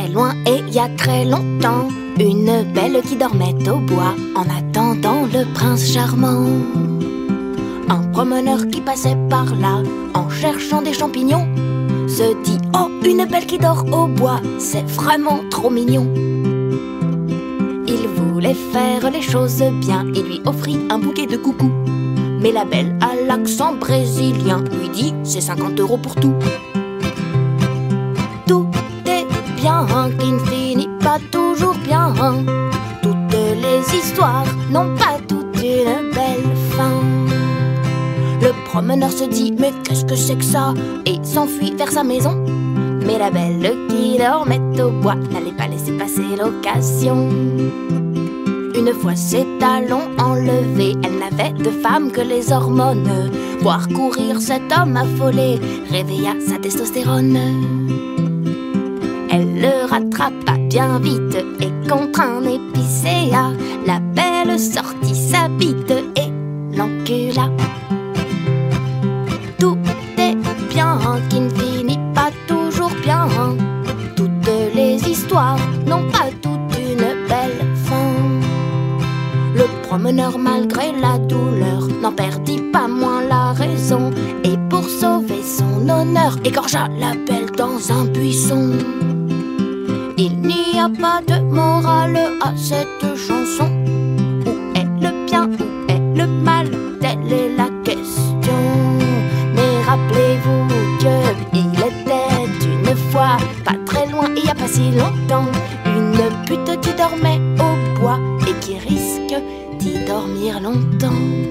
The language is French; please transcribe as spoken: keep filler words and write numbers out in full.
très loin et il y a très longtemps, une belle qui dormait au bois en attendant le prince charmant. Un promeneur qui passait par là en cherchant des champignons se dit: oh, une belle qui dort au bois, c'est vraiment trop mignon. Il voulait faire les choses bien et lui offrit un bouquet de coucou. Mais la belle à l'accent brésilien lui dit: c'est cinquante euros pour tout. Tout est bien qui ne finit pas toujours bien. Toutes les histoires n'ont pas toutes une belle fin. Le promeneur se dit: mais qu'est-ce que c'est que ça? Et s'enfuit vers sa maison. Mais la belle qui dormait au bois n'allait pas laisser passer l'occasion. Une fois ses talons enlevés, elle n'avait de femme que les hormones. Voir courir cet homme affolé réveilla sa testostérone. Elle le rattrapa bien vite et contre un épicéa, la belle sortit sa bite et l'encula. Tout est bien qui ne finit pas toujours bien. Toutes les histoires n'ont pas toute une belle fin. Le promeneur, malgré la douleur, n'en perdit pas moins la raison, et pour sauver son honneur, égorgea la belle dans un buisson. Il n'y a pas de morale à cette chanson. Où est le bien, où est le mal? Telle est la question. Mais rappelez-vous qu'il était une fois, pas très loin, il n'y a pas si longtemps, une pute qui dormait au bois et qui risque d'y dormir longtemps.